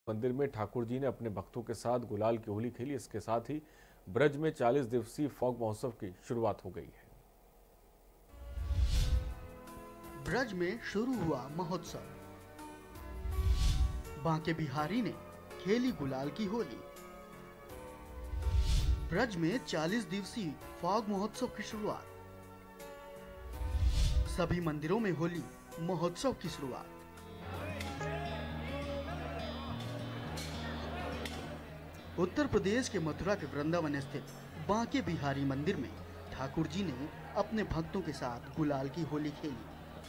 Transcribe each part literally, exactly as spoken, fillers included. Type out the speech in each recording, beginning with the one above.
मंदिर में ठाकुर जी ने अपने भक्तों के साथ गुलाल की होली खेली। इसके साथ ही ब्रज में चालीस दिवसीय फॉग महोत्सव की शुरुआत हो गई है। ब्रज में शुरू हुआ महोत्सव। बांके बिहारी ने खेली गुलाल की होली। ब्रज में चालीस दिवसीय फॉग महोत्सव की शुरुआत। सभी मंदिरों में होली महोत्सव की शुरुआत। उत्तर प्रदेश के मथुरा के वृंदावन स्थित बांके बिहारी मंदिर में ठाकुर जी ने अपने भक्तों के साथ गुलाल की होली खेली।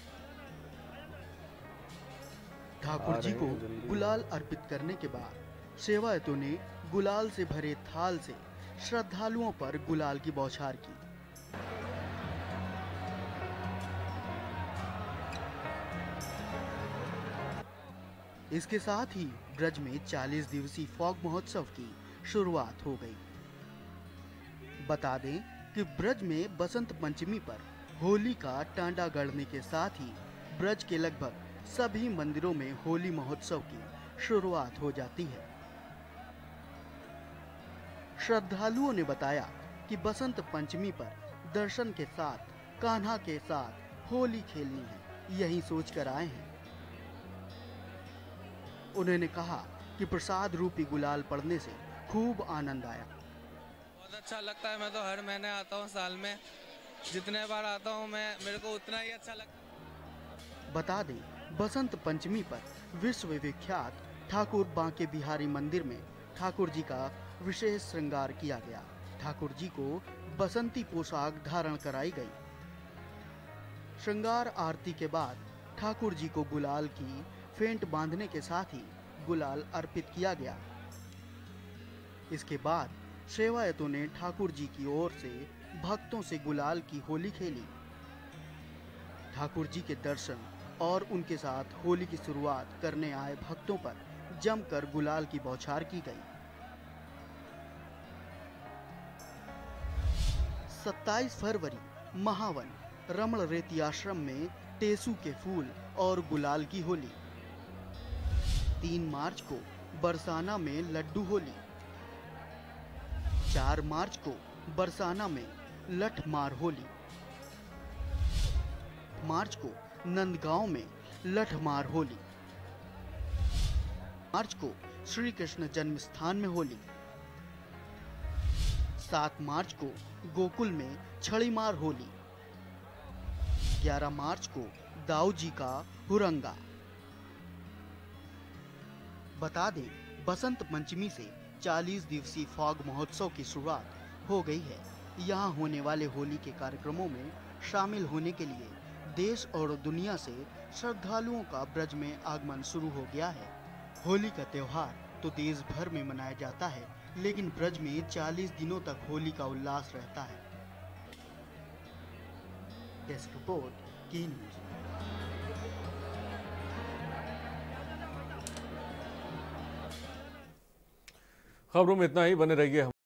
ठाकुर जी को गुलाल अर्पित करने के बाद सेवायतों ने गुलाल से भरे थाल से श्रद्धालुओं पर गुलाल की बौछार की। इसके साथ ही ब्रज में चालीस दिवसीय फॉग महोत्सव की शुरुआत हो गई। बता दें कि ब्रज में बसंत पंचमी पर होली का टांडा गड़ने के साथ ही ब्रज के लगभग सभी मंदिरों में होली महोत्सव की शुरुआत हो जाती है। श्रद्धालुओं ने बताया कि बसंत पंचमी पर दर्शन के साथ कान्हा के साथ होली खेलनी है, यही सोचकर आए हैं। उन्होंने कहा कि प्रसाद रूपी गुलाल पड़ने से खूब आनंद आया। बहुत अच्छा लगता है। मैं तो हर महीने आता हूँ, साल में जितने बार आता हूँ मैं मेरे को उतना ही अच्छा लगता है। बता दें, बसंत पंचमी पर विश्व विख्यात ठाकुर बांके बिहारी मंदिर में ठाकुर जी का विशेष श्रृंगार किया गया। ठाकुर जी को बसंती पोशाक धारण कराई गई। श्रृंगार आरती के बाद ठाकुर जी को गुलाल की फेंट बांधने के साथ ही गुलाल अर्पित किया गया। इसके बाद सेवायतों ने ठाकुर जी की ओर से भक्तों से गुलाल की होली खेली। ठाकुर जी के दर्शन और उनके साथ होली की शुरुआत करने आए भक्तों पर जमकर गुलाल की बौछार की गई। सत्ताईस फरवरी महावन रमण रेती आश्रम में टेसू के फूल और गुलाल की होली। तीन मार्च को बरसाना में लड्डू होली। चार मार्च को बरसाना में लठमार होली। मार्च को नंदगांव में लठमार होली। मार्च को श्री कृष्ण जन्म स्थान में होली। सात मार्च को गोकुल में छड़ीमार होली। ग्यारह मार्च को दाऊ जी का हुरंगा। बता दें, बसंत पंचमी से चालीस दिवसीय फॉग महोत्सव की शुरुआत हो गई है। यहाँ होने वाले होली के कार्यक्रमों में शामिल होने के लिए देश और दुनिया से श्रद्धालुओं का ब्रज में आगमन शुरू हो गया है। होली का त्योहार तो देश भर में मनाया जाता है, लेकिन ब्रज में चालीस दिनों तक होली का उल्लास रहता है। डेस्क रिपोर्ट की न्यूज़। खबरों में इतना ही। बने रहिए।